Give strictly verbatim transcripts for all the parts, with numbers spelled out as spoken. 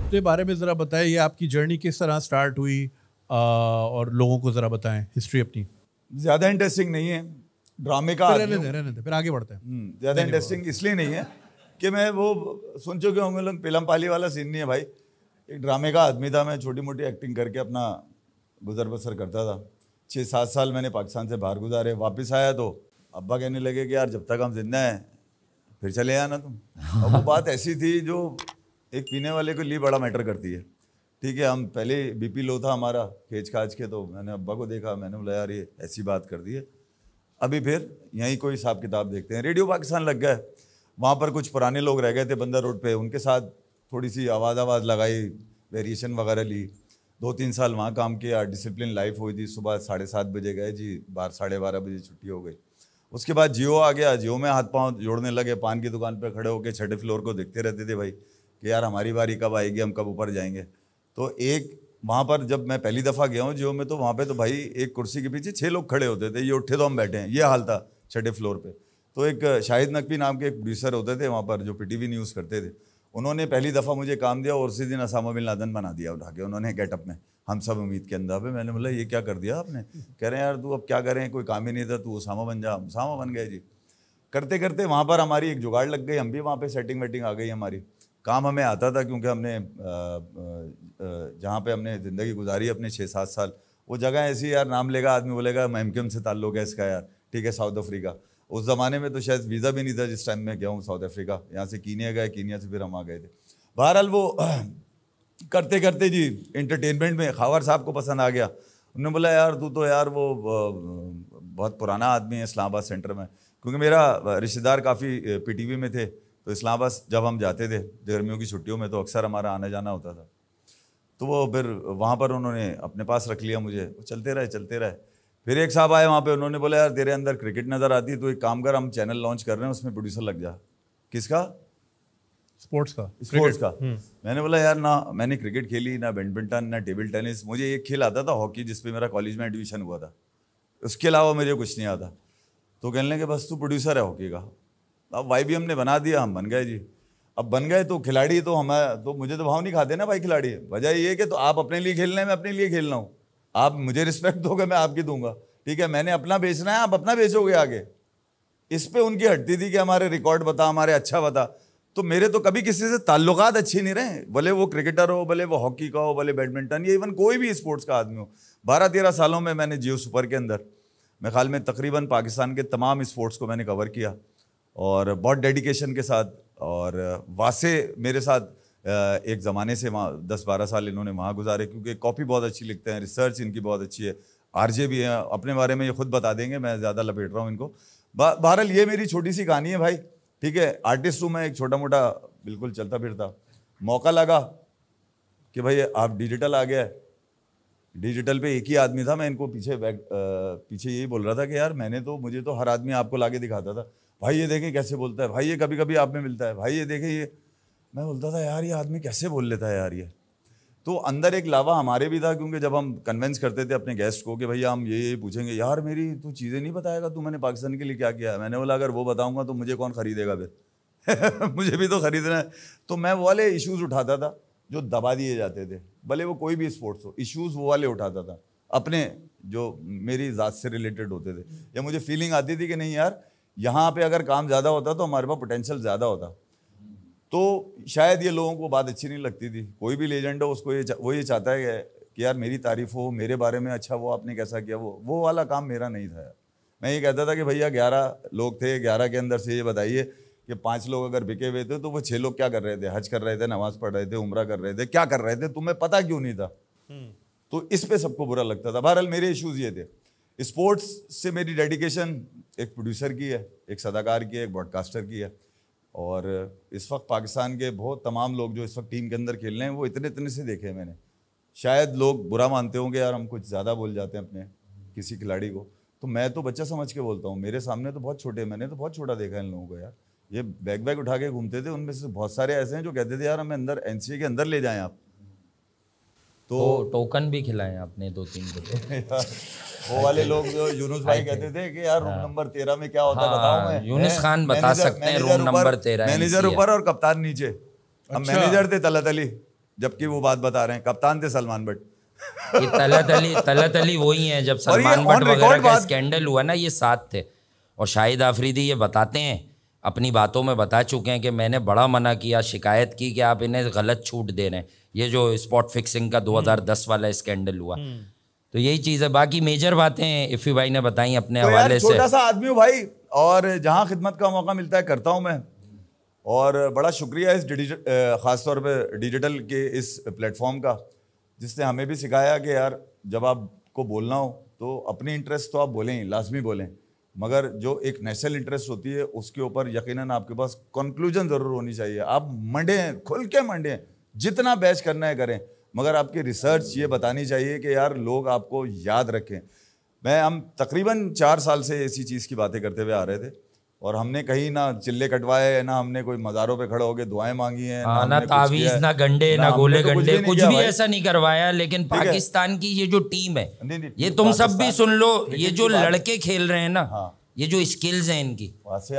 के बारे में ज़रा बताएं, ये आपकी जर्नी किस तरह स्टार्ट हुई आ, और लोगों को ज़रा बताएं हिस्ट्री अपनी। ज़्यादा इंटरेस्टिंग नहीं है, ड्रामे का रहने दे रहने दे फिर आगे बढ़ते हैं। ज़्यादा इंटरेस्टिंग इसलिए नहीं है कि मैं वो सुन चुके होंगे लोग, पिलम पाली वाला सीन नहीं है भाई। एक ड्रामे का आदमी था, मैं छोटी मोटी एक्टिंग करके अपना गुजर बसर करता था। छः सात साल मैंने पाकिस्तान से बाहर गुजारे। वापस आया तो अब्बा कहने लगे कि यार जब तक हम जिंदा हैं फिर चले आना तुम। और वो बात ऐसी थी जो एक पीने वाले के लिए बड़ा मैटर करती है। ठीक है, हम पहले बीपी लो था हमारा खेच खाच के, तो मैंने अब्बा को देखा, मैंने बोला यार ये ऐसी बात कर दी है। अभी फिर यहीं कोई हिसाब किताब देखते हैं। रेडियो पाकिस्तान लग गए, वहाँ पर कुछ पुराने लोग रह गए थे बंदर रोड पे, उनके साथ थोड़ी सी आवाज़ आवाज़ लगाई, वेरिएशन वगैरह ली। दो तीन साल वहाँ काम किया, डिसिप्लिन लाइफ हुई थी। सुबह साढ़े सात बजे गए जी, बारह साढ़े बारह बजे छुट्टी हो गई। उसके बाद जियो आ गया, जियो में हाथ पांव जोड़ने लगे, पान की दुकान पर खड़े होकर छठे फ्लोर को देखते रहते थे भाई कि यार हमारी बारी कब आएगी, हम कब ऊपर जाएंगे। तो एक वहाँ पर जब मैं पहली दफ़ा गया हूँ जियो में, तो वहाँ पे तो भाई एक कुर्सी के पीछे छः लोग खड़े होते थे, ये उठे तो हम बैठे हैं, ये हाल था छठे फ्लोर पे। तो एक शाहिद नकवी नाम के एक प्रोड्यूसर होते थे वहाँ पर जो पीटीवी न्यूज़ करते थे, उन्होंने पहली दफ़ा मुझे काम दिया और उसी दिन असामा बिन लादेन बना दिया उठा के उन्होंने गेटअप में, हम सब उम्मीद के अंदर पे। मैंने बोला ये क्या कर दिया आपने? कह रहे हैं यार तू अब क्या करें, कोई काम ही नहीं था, तू उसामा बन जा। उसामा बन गए जी। करते करते वहाँ पर हमारी एक जुगाड़ लग गई, हम भी वहाँ पर सेटिंग वेटिंग आ गई हमारी। काम हमें आता था क्योंकि हमने जहाँ पे हमने ज़िंदगी गुजारी अपने छः सात साल, वो जगह ऐसी यार नाम लेगा आदमी बोलेगा महमकिम से ताल्लुक़ है इसका यार। ठीक है, साउथ अफ्रीका, उस ज़माने में तो शायद वीज़ा भी नहीं था जिस टाइम में गया हूँ साउथ अफ्रीका। यहाँ से कीनिया गए, कीनिया से फिर हम आ गए थे। बहरहाल वो करते करते जी इंटरटेनमेंट में खावर साहब को पसंद आ गया। उन्होंने बोला यार तू तो यार वो बहुत पुराना आदमी है इस्लामाबाद सेंटर में, क्योंकि मेरा रिश्तेदार काफ़ी पीटीवी में थे। तो इस्लामाबाद जब हम जाते थे गर्मियों की छुट्टियों में तो अक्सर हमारा आना जाना होता था। तो वो फिर वहाँ पर उन्होंने अपने पास रख लिया मुझे, चलते रहे चलते रहे। फिर एक साहब आए वहाँ पे, उन्होंने बोला यार तेरे अंदर क्रिकेट नज़र आती है, तो एक काम कर, हम चैनल लॉन्च कर रहे हैं उसमें प्रोड्यूसर लग जा। किसका? स्पोर्ट्स का। स्पोर्ट्स का। मैंने बोला यार ना मैंने क्रिकेट खेली, ना बैडमिंटन, ना टेबल टेनिस। मुझे एक खेल आता था हॉकी, जिसपे मेरा कॉलेज में एडमिशन हुआ था, उसके अलावा मुझे कुछ नहीं आता। तो कहने लगे बस तू प्रोड्यूसर है हॉकी का। अब वाई बी हमने बना दिया, हम बन गए जी। अब बन गए तो खिलाड़ी तो हमें तो मुझे तो भाव नहीं खाते ना भाई खिलाड़ी। वजह ये है कि तो आप अपने लिए खेल रहे हैं, मैं अपने लिए खेल रहा हूँ। आप मुझे रिस्पेक्ट दोगे, मैं आपकी दूंगा। ठीक है, मैंने अपना बेचना है, आप अपना बेचोगे आगे। इस पे उनकी हटती थी कि हमारे रिकॉर्ड बता, हमारे अच्छा बता। तो मेरे तो कभी किसी से ताल्लुकात अच्छे नहीं रहे, भले वो क्रिकेटर हो, भले वो हॉकी का हो, भले बैडमिंटन, या इवन कोई भी स्पोर्ट्स का आदमी हो। बारह तेरह सालों में मैंने जियो सुपर के अंदर मेरे ख्याल में तकरीबन पाकिस्तान के तमाम स्पोर्ट्स को मैंने कवर किया और बहुत डेडिकेशन के साथ। और वासे मेरे साथ एक ज़माने से वहाँ दस बारह साल इन्होंने वहाँ गुजारे, क्योंकि कॉपी बहुत अच्छी लिखते हैं, रिसर्च इनकी बहुत अच्छी है। आरजे भी हैं, अपने बारे में ये खुद बता देंगे, मैं ज़्यादा लपेट रहा हूँ इनको। बहरहाल ये मेरी छोटी सी कहानी है भाई। ठीक है, आर्टिस्ट हूँ मैं, एक छोटा मोटा बिल्कुल चलता फिरता। मौका लगा कि भाई आप डिजिटल आ गया है, डिजिटल पे एक ही आदमी था, मैं इनको पीछे बैक पीछे यही बोल रहा था कि यार मैंने तो मुझे तो हर आदमी आपको लाके दिखाता था, भाई ये देखें कैसे बोलता है, भाई ये कभी कभी आप में मिलता है, भाई ये देखें ये। मैं बोलता था यार ये आदमी कैसे बोल लेता है यार ये। तो अंदर एक लावा हमारे भी था, क्योंकि जब हम कन्वेंस करते थे अपने गेस्ट को कि भैया हम ये ये पूछेंगे, यार मेरी तू चीज़ें नहीं बताएगा, तू मैंने पाकिस्तान के लिए क्या किया है। मैंने बोला अगर वो बताऊँगा तो मुझे कौन खरीदेगा फिर मुझे भी तो खरीदना है। तो मैं वो वाले इश्यूज़ उठाता था जो दबा दिए जाते थे, भले वो कोई भी स्पोर्ट्स हो, इश्यूज़ वो वाले उठाता था अपने जो मेरी ज़ात से रिलेटेड होते थे, या मुझे फीलिंग आती थी कि नहीं यार यहाँ पे अगर काम ज़्यादा होता तो हमारे पास पोटेंशियल ज़्यादा होता। तो शायद ये लोगों को बात अच्छी नहीं लगती थी। कोई भी लेजेंड हो उसको ये वो ये चाहता है कि यार मेरी तारीफ़ हो, मेरे बारे में अच्छा, वो आपने कैसा किया, वो वो वाला काम मेरा नहीं था यार। मैं ये कहता था कि भैया ग्यारह लोग थे, ग्यारह के अंदर से ये बताइए कि पाँच लोग अगर बिके हुए थे तो वो छः लोग क्या कर रहे थे, हज कर रहे थे, नमाज़ पढ़ रहे थे, उम्रा कर रहे थे, क्या कर रहे थे, तुम्हें पता क्यों नहीं था। तो इस पे सबको बुरा लगता था। बहरहाल मेरे इश्यूज़ ये थे। स्पोर्ट्स से मेरी डेडिकेशन एक प्रोड्यूसर की है, एक सदाकार की है, एक ब्रॉडकास्टर की है। और इस वक्त पाकिस्तान के बहुत तमाम लोग जो इस वक्त टीम के अंदर खेल रहे हैं वो इतने इतने से देखे हैं मैंने। शायद लोग बुरा मानते होंगे यार हम कुछ ज़्यादा बोल जाते हैं अपने किसी खिलाड़ी को, तो मैं तो बच्चा समझ के बोलता हूँ। मेरे सामने तो बहुत छोटे, मैंने तो बहुत छोटा देखा इन लोगों को यार। ये बैग बैग उठा के घूमते थे, उनमें से बहुत सारे ऐसे हैं जो कहते थे यार हमें अंदर एनसीए के अंदर ले जाएं आप। तो, तो टोकन भी खिलाएं आपने दो तीन को वो वाले लोग जो यूनुस भाई कहते थे कि यार रूम नंबर तेरह में क्या होता है बताओ। मैं यूनुस खान बता सकते हैं रूम नंबर तेरह। मैनेजर ऊपर और कप्तान नीचे। हम मैनेजर थे तलत अली, जबकि वो बात बता रहे हैं, कप्तान थे सलमान बट। ये तलत अली तलत अली वही है, जब सलमान बट वगैरह का स्कैंडल हुआ ना, ये साथ थे। और शाहिद आफरीदी ये बताते हैं, अपनी बातों में बता चुके हैं कि मैंने बड़ा मना किया, शिकायत की कि आप इन्हें गलत छूट दे रहे हैं। ये जो स्पॉट फिक्सिंग का दो हज़ार दस वाला स्कैंडल हुआ, तो यही चीज़ है। बाकी मेजर बातें इफ़ी भाई ने बताई अपने तो हवाले से। छोटा सा आदमी हूँ भाई, और जहाँ खिदमत का मौका मिलता है करता हूँ मैं। और बड़ा शुक्रिया इस डिजिटल, ख़ासतौर पे डिजिटल के इस प्लेटफॉर्म का, जिसने हमें भी सिखाया कि यार जब आपको बोलना हो तो अपनी इंटरेस्ट तो आप बोलें ही, लाजमी बोलें, मगर जो एक नेशनल इंटरेस्ट होती है उसके ऊपर यकीनन आपके पास कंक्लूजन ज़रूर होनी चाहिए। आप मंडें, खुल के मंडें, जितना बैच करना है करें, मगर आपकी रिसर्च ये बतानी चाहिए कि यार लोग आपको याद रखें। मैं हम तकरीबन चार साल से इसी चीज़ की बातें करते हुए आ रहे थे, और हमने कहीं ना चिल्ले कटवाए, ना हमने कोई मज़ारों पे खड़े होकर दुआएं मांगी हैं, हाँ, ना तावीज़, ना गंडे, ना गोले गंडे, कुछ भी ऐसा नहीं करवाया। लेकिन पाकिस्तान की ये जो टीम है, नहीं, नहीं, ये तुम सब भी सुन लो, ये जो लड़के खेल रहे हैं ना, ये जो स्किल्स हैं इनकी,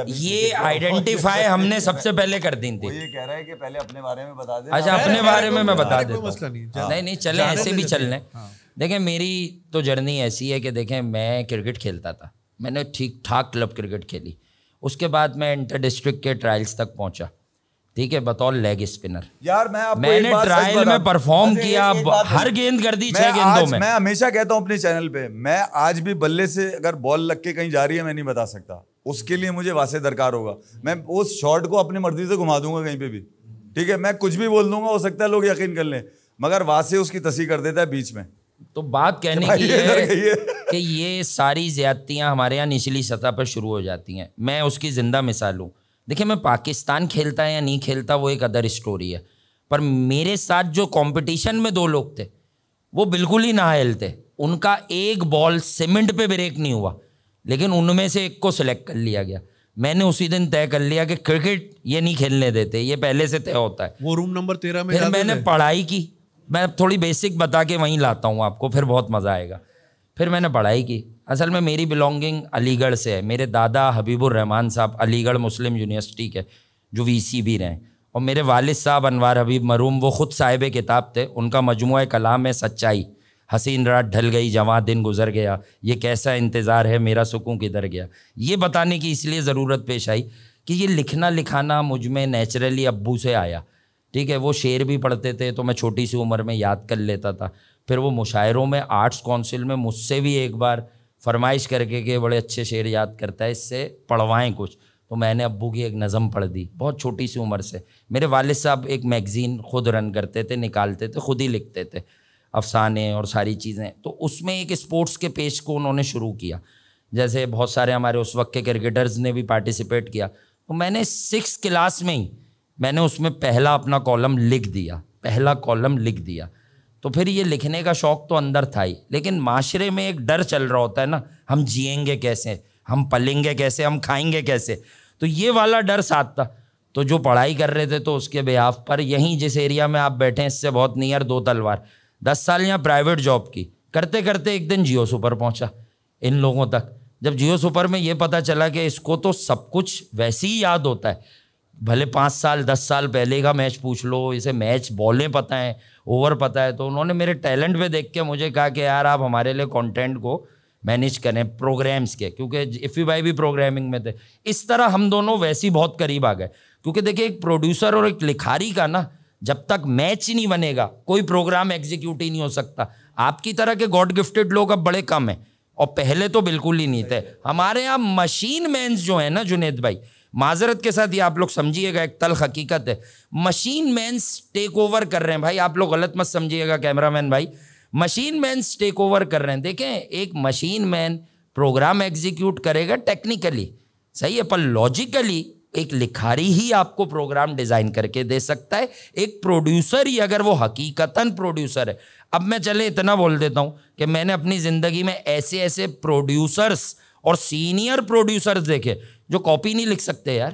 ये आइडेंटिफाई हमने सबसे पहले कर दी थी। ये कह रहा है कि पहले अपने बारे में बता दे। अच्छा, अपने बारे में मैं बता देता हूँ। नहीं नहीं नहीं, चले ऐसे भी चल लें। देखें, मेरी तो जर्नी ऐसी है कि देखें, मैं क्रिकेट खेलता था, मैंने ठीक ठाक क्लब क्रिकेट खेली। उसके बाद मैं इंटर डिस्ट्रिक्ट के ट्रायल्स तक पहुंचा, ठीक है, बतौर लेग स्पिनर। यार मैं आपको मैंने ट्रायल में परफॉर्म किया, हर गेंद कर दी छह गेंदों में। मैं हमेशा कहता हूं अपने चैनल पे, मैं आज भी बल्ले से अगर बॉल लग के कहीं जा रही है मैं नहीं बता सकता, उसके लिए मुझे वासे दरकार होगा। मैं उस शॉट को अपनी मर्जी से घुमा दूंगा कहीं पे भी, ठीक है, मैं कुछ भी बोल दूंगा, हो सकता है लोग यकीन कर लें, मगर वासे उसकी तसी कर देता है बीच में। तो बात कहने की है कि ये सारी ज्यादतियां हमारे यहाँ निचली सतह पर शुरू हो जाती हैं। मैं उसकी जिंदा मिसाल हूँ। देखिए, मैं पाकिस्तान खेलता है या नहीं खेलता वो एक अदर स्टोरी है, पर मेरे साथ जो कंपटीशन में दो लोग थे वो बिल्कुल ही नाअहल थे। उनका एक बॉल सीमेंट पे ब्रेक नहीं हुआ, लेकिन उनमें से एक को सिलेक्ट कर लिया गया। मैंने उसी दिन तय कर लिया कि क्रिकेट ये नहीं खेलने देते, ये पहले से तय होता है। वो रूम नंबर तेरह में फिर मैंने पढ़ाई की, मैं थोड़ी बेसिक बता के वहीं लाता हूँ आपको, फिर बहुत मज़ा आएगा। फिर मैंने पढ़ाई की। असल में मेरी बिलोंगिंग अलीगढ़ से है। मेरे दादा हबीबुर रहमान साहब अलीगढ़ मुस्लिम यूनिवर्सिटी के जो वीसी भी रहे, और मेरे वालिद साहब अनवार हबीब मरूम, वो ख़ुद साहिब किताब थे। उनका मजमुआ कलाम है सच्चाई, हसीन रात ढल गई, जवां दिन गुजर गया, ये कैसा इंतज़ार है, मेरा सुकून किधर गया। ये बताने की इसलिए ज़रूरत पेश आई कि ये लिखना लिखाना मुझ में नेचुरली अब्बू से आया, ठीक है। वो शेर भी पढ़ते थे तो मैं छोटी सी उम्र में याद कर लेता था। फिर वो मुशायरों में आर्ट्स काउंसिल में मुझसे भी एक बार फरमाइश करके कि बड़े अच्छे शेर याद करता है, इससे पढ़वाएं कुछ, तो मैंने अब्बू की एक नज़म पढ़ दी बहुत छोटी सी उम्र से। मेरे वालिद साहब एक मैगज़ीन खुद रन करते थे, निकालते थे, खुद ही लिखते थे अफसाने और सारी चीज़ें। तो उसमें एक स्पोर्ट्स के पेज को उन्होंने शुरू किया, जैसे बहुत सारे हमारे उस वक्त के क्रिकेटर्स ने भी पार्टिसिपेट किया। तो मैंने सिक्स क्लास में ही मैंने उसमें पहला अपना कॉलम लिख दिया, पहला कॉलम लिख दिया। तो फिर ये लिखने का शौक़ तो अंदर था ही, लेकिन माशरे में एक डर चल रहा होता है ना, हम जिएंगे कैसे, हम पलेंगे कैसे, हम खाएंगे कैसे, तो ये वाला डर साथ था। तो जो पढ़ाई कर रहे थे तो उसके बेहाफ पर यहीं जिस एरिया में आप बैठे हैं इससे बहुत नियर दो तलवार, दस साल यहाँ प्राइवेट जॉब की करते करते एक दिन जियो सुपर पहुँचा इन लोगों तक। जब जियो सुपर में ये पता चला कि इसको तो सब कुछ वैसे ही याद होता है, भले पाँच साल दस साल पहले का मैच पूछ लो, इसे मैच बॉलें पता है, ओवर पता है। तो उन्होंने मेरे टैलेंट पे देख के मुझे कहा कि यार आप हमारे लिए कंटेंट को मैनेज करें प्रोग्राम्स के, क्योंकि इफ़ी भाई भी प्रोग्रामिंग में थे। इस तरह हम दोनों वैसे ही बहुत करीब आ गए, क्योंकि देखिए एक प्रोड्यूसर और एक लिखारी का ना जब तक मैच नहीं बनेगा कोई प्रोग्राम एग्जीक्यूट ही नहीं हो सकता। आपकी तरह के गॉड गिफ्टेड लोग अब बड़े कम हैं, और पहले तो बिल्कुल ही नहीं थे। हमारे यहाँ मशीन मैन्स जो है ना जुनैद भाई, माजरत के साथ ये आप लोग समझिएगा, एक तल्ख हकीकत है, मशीन मैन्स टेक ओवर कर रहे हैं भाई। आप लोग गलत मत समझिएगा कैमरामैन भाई, मशीन मैन्स टेक ओवर कर रहे हैं। देखें, एक मशीन मैन प्रोग्राम एग्जीक्यूट करेगा टेक्निकली, सही है, पर लॉजिकली एक लिखारी ही आपको प्रोग्राम डिज़ाइन करके दे सकता है, एक प्रोड्यूसर ही, अगर वो हकीकतन प्रोड्यूसर है। अब मैं चले इतना बोल देता हूँ कि मैंने अपनी ज़िंदगी में ऐसे ऐसे प्रोड्यूसर्स और सीनियर प्रोड्यूसर्स देखे जो कॉपी नहीं लिख सकते यार।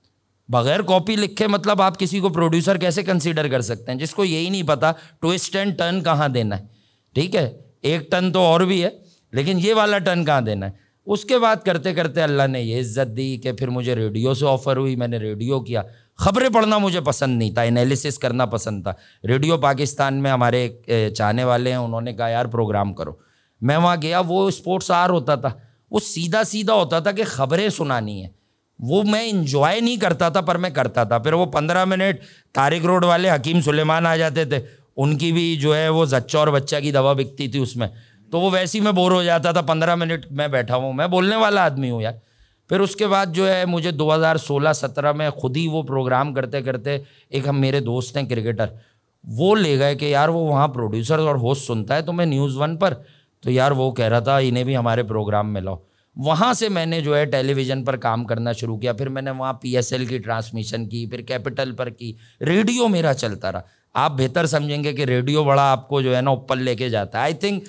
बगैर कॉपी लिखे मतलब आप किसी को प्रोड्यूसर कैसे कंसीडर कर सकते हैं, जिसको यही नहीं पता ट्विस्ट एंड टर्न कहाँ देना है, ठीक है। एक टर्न तो और भी है, लेकिन ये वाला टर्न कहाँ देना है। उसके बाद करते करते अल्लाह ने ये इज़्ज़त दी कि फिर मुझे रेडियो से ऑफ़र हुई, मैंने रेडियो किया, खबरें पढ़ना मुझे पसंद नहीं था, एनालिसिस करना पसंद था। रेडियो पाकिस्तान में हमारे चाहने वाले हैं, उन्होंने कहा यार प्रोग्राम करो। मैं वहाँ गया, वो स्पोर्ट्स आर होता था, वो सीधा सीधा होता था कि खबरें सुनानी है। वो मैं इंजॉय नहीं करता था पर मैं करता था। फिर वो पंद्रह मिनट तारिक रोड वाले हकीम सुलेमान आ जाते थे, उनकी भी जो है वो जच्चा और बच्चा की दवा बिकती थी उसमें, तो वो वैसे ही मैं बोर हो जाता था। पंद्रह मिनट मैं बैठा हूँ, मैं बोलने वाला आदमी हूँ यार। फिर उसके बाद जो है मुझे दो हज़ार सोलह सत्रह में खुद ही वो प्रोग्राम करते करते एक हम मेरे दोस्त हैं क्रिकेटर, वो ले गए कि यार वो वहाँ प्रोड्यूसर और होस्ट सुनता है तो मैं न्यूज़ वन पर, तो यार वो कह रहा था इन्हें भी हमारे प्रोग्राम में लाओ। वहाँ से मैंने जो है टेलीविज़न पर काम करना शुरू किया। फिर मैंने वहाँ पीएसएल की ट्रांसमिशन की, फिर कैपिटल पर की। रेडियो मेरा चलता रहा। आप बेहतर समझेंगे कि रेडियो बड़ा आपको जो है ना ऊपर लेके जाता है। आई थिंक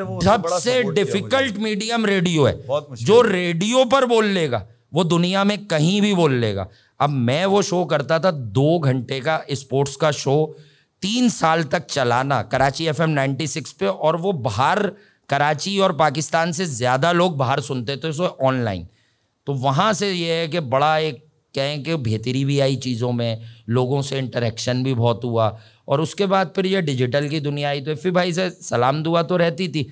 सबसे डिफिकल्ट मीडियम रेडियो है। जो रेडियो पर बोल लेगा वो दुनिया में कहीं भी बोल लेगा। अब मैं वो शो करता था, दो घंटे का स्पोर्ट्स का शो, तीन साल तक चलाना Karachi F M ninety six पे, और वो बाहर कराची और पाकिस्तान से ज़्यादा लोग बाहर सुनते थे सो ऑनलाइन। तो वहाँ से ये है कि बड़ा एक कहें कि बेहतरी भी आई चीज़ों में, लोगों से इंटरेक्शन भी बहुत हुआ। और उसके बाद फिर ये डिजिटल की दुनिया आई तो इफ़ी भाई से सलाम दुआ तो रहती थी।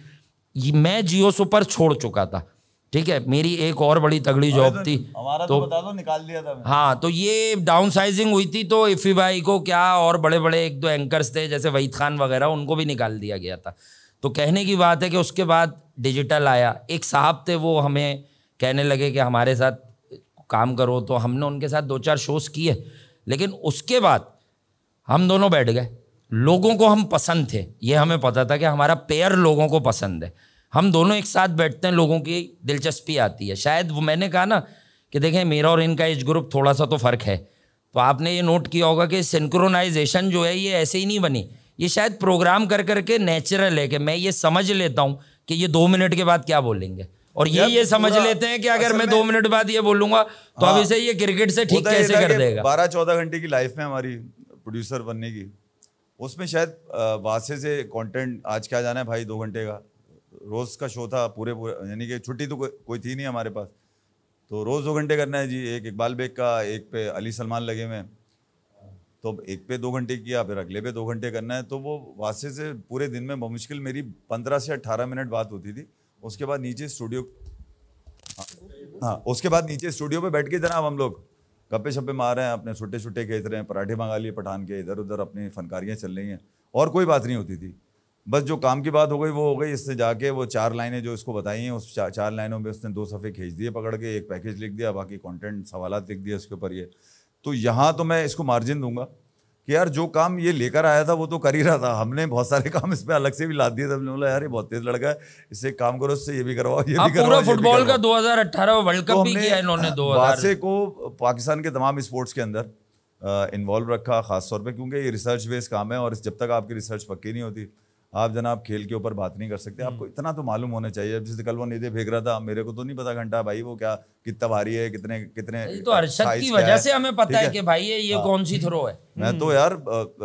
मैं जियो सुपर छोड़ चुका था, ठीक है, मेरी एक और बड़ी तगड़ी जॉब तो थी, हमारा तो, तो बता दो, निकाल दिया था मैं। हाँ, तो ये डाउन साइजिंग हुई थी तो इफ़ी भाई को क्या, और बड़े बड़े एक दो एंकर्स थे जैसे वहीद खान वगैरह, उनको भी निकाल दिया गया था। तो कहने की बात है कि उसके बाद डिजिटल आया। एक साहब थे वो हमें कहने लगे कि हमारे साथ काम करो, तो हमने उनके साथ दो चार शोज़ किए। लेकिन उसके बाद हम दोनों बैठ गए, लोगों को हम पसंद थे, ये हमें पता था कि हमारा पेयर लोगों को पसंद है। हम दोनों एक साथ बैठते हैं, लोगों की दिलचस्पी आती है। शायद वो मैंने कहा ना कि देखें मेरा और इनका एज ग्रुप थोड़ा सा तो फ़र्क है, तो आपने ये नोट किया होगा कि सिंक्रोनाइजेशन जो है ये ऐसे ही नहीं बनी, ये शायद प्रोग्राम कर करके नेचुरल है कि मैं ये समझ लेता हूँ कि ये दो मिनट के बाद क्या बोलेंगे, और ये ये समझ लेते हैं कि अगर मैं दो मिनट बाद ये बोलूँगा तो अब इसे ये क्रिकेट से ठीक कैसे कर देगा। बारह चौदह घंटे की लाइफ में हमारी प्रोड्यूसर बनने की, उसमें शायद वासे से कंटेंट आज क्या जाना है भाई, दो घंटे का रोज़ का शो था, पूरे पूरे यानी कि छुट्टी तो को, कोई थी नहीं हमारे पास, तो रोज़ दो घंटे करना है जी। एक इकबाल बेग का, एक पे अली सलमान लगे हुए, तो एक पे दो घंटे किया, फिर अगले पे दो घंटे करना है। तो वो वासे से पूरे दिन में बमुश्किल मेरी पंद्रह से अट्ठारह मिनट बात होती थी। उसके बाद नीचे स्टूडियो, हाँ, हाँ उसके बाद नीचे स्टूडियो पे बैठ के जनाब हम लोग गप्पे शप्पे मार रहे हैं, अपने छुट्टे छुट्टे खेत रहे हैं, पराठे मंगा लिए पठान के, इधर उधर अपनी फनकारियाँ चल रही हैं, और कोई बात नहीं होती थी। बस जो काम की बात हो गई वो हो गई। इससे जाके वो चार लाइनें जो इसको बताई हैं, उस चार, चार लाइनों में उसने दो सफ़े खींच दिए पकड़ के, एक पैकेज लिख दिया, बाकी कंटेंट सवालात लिख दिया उसके ऊपर। ये तो यहाँ तो मैं इसको मार्जिन दूंगा कि यार जो काम ये लेकर आया था वो तो कर ही रहा था, हमने बहुत सारे काम इस पे अलग से भी लाद दिए थे। हमने बोला यार ये बहुत तेज लड़का है, इससे एक काम करो, इससे ये भी करवाओ, ये भी करवाओ। पूरा फुटबॉल का दो हज़ार अठारह वर्ल्ड कप भी किया इन्होंने। दो हज़ार वासे को पाकिस्तान के तमाम स्पोर्ट्स के अंदर इन्वॉल्व रखा खास तौर पे, क्योंकि ये रिसर्च बेस्ड काम है, और जब तक आपकी रिसर्च पक्की नहीं होती आप जनाब खेल के ऊपर बात नहीं कर सकते। आपको इतना तो मालूम होना चाहिए। जैसे कल वो निधे फेंक रहा था, मेरे को तो नहीं पता घंटा भाई वो क्या कितना भारी है, कितने कितने, तो अरशद की वजह से हमें पता है कि भाई ये ये कौन सी थ्रो है। मैं तो यार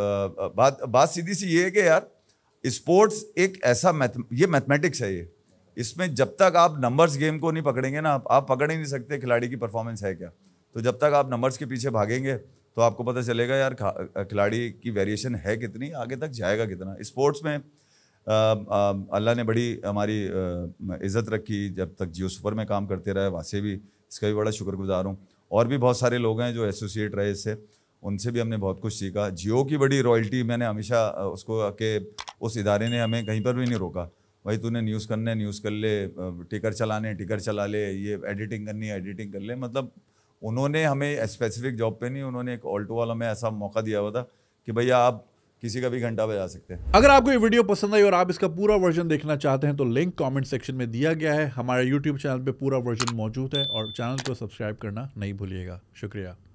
बात बात सीधी सी ये है कि यार स्पोर्ट्स एक ऐसा मैथ, ये मैथमेटिक्स है, ये इसमें जब तक आप नंबर्स गेम को नहीं पकड़ेंगे ना, आप पकड़ ही नहीं सकते खिलाड़ी की परफॉर्मेंस है क्या। तो जब तक आप नंबर्स के पीछे भागेंगे तो आपको पता चलेगा यार खिलाड़ी की वेरिएशन है कितनी, आगे तक जाएगा कितना। स्पोर्ट्स में अल्लाह ने बड़ी हमारी इज़्ज़त रखी, जब तक जियो सुपर में काम करते रहे, वासे भी इसका भी बड़ा शुक्रगुजार हूँ। और भी बहुत सारे लोग हैं जो एसोसिएट रहे इससे, उनसे भी हमने बहुत कुछ सीखा। जियो की बड़ी रॉयल्टी मैंने हमेशा उसको के उस इदारे ने हमें कहीं पर भी नहीं रोका, भाई तूने न्यूज़ करना है न्यूज़ कर ले, टिकर चलाने टिकर चला ले, ये एडिटिंग करनी है एडिटिंग कर ले। मतलब उन्होंने हमें स्पेसिफिक जॉब पे नहीं, उन्होंने एक ऑल टू ऑल हमें ऐसा मौका दिया हुआ था कि भैया आप किसी का भी घंटा बजा सकते हैं। अगर आपको ये वीडियो पसंद आई और आप इसका पूरा वर्जन देखना चाहते हैं तो लिंक कमेंट सेक्शन में दिया गया है। हमारे यूट्यूब चैनल पे पूरा वर्जन मौजूद है, और चैनल को सब्सक्राइब करना नहीं भूलिएगा। शुक्रिया।